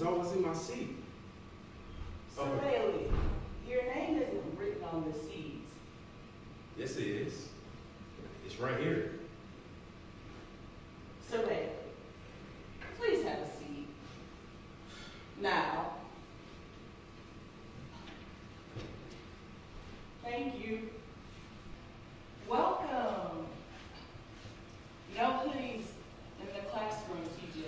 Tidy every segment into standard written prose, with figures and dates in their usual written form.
always in my seat. So Bailey, your name isn't written on the seat. Yes, it is. It's right here. So Bailey, please have a seat. Now. Thank you. Welcome. No hoodies in the classroom, TJ.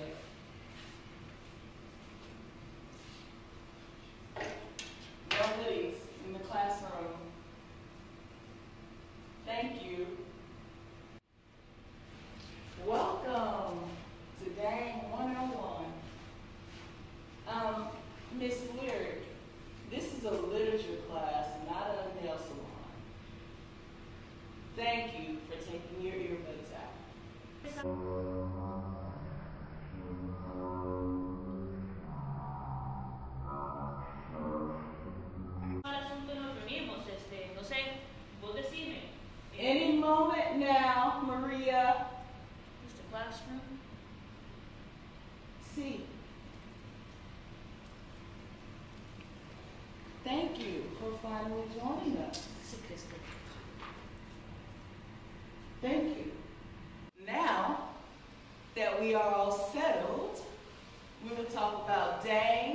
No hoodies in the classroom. Thank you. Welcome to Gang 101. Miss Lyric, this is a literature class, not a nail salon. Thank you for taking your earbuds out. Any moment now, Maria. Mr. Classroom. See. Thank you for finally joining us. Thank you. Now that we are all settled, we will talk about Dang